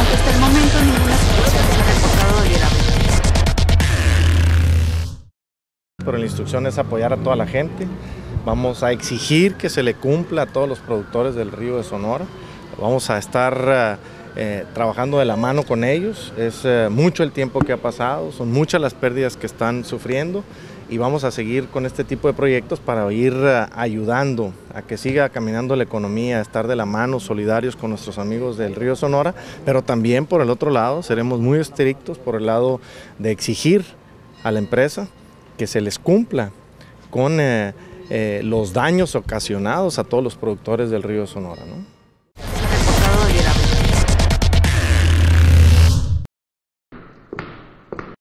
hasta el momento ninguna situación se ha reportado de gravedad. Pero la instrucción es apoyar a toda la gente. Vamos a exigir que se le cumpla a todos los productores del río de Sonora. Vamos a estar trabajando de la mano con ellos. Es mucho el tiempo que ha pasado, son muchas las pérdidas que están sufriendo y vamos a seguir con este tipo de proyectos para ir ayudando a que siga caminando la economía, a estar de la mano, solidarios con nuestros amigos del río Sonora, pero también por el otro lado seremos muy estrictos por el lado de exigir a la empresa que se les cumpla con los daños ocasionados a todos los productores del río Sonora, ¿no?